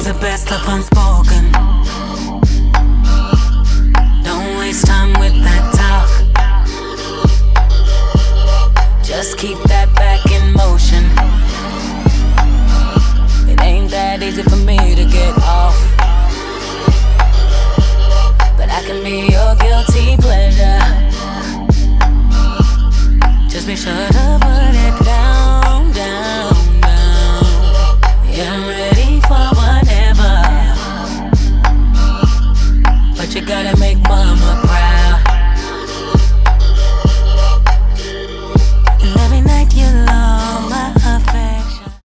the best love unspoken. Don't waste time with that talk. Just keep that back in motion. It ain't that easy for me to get off, but I can be your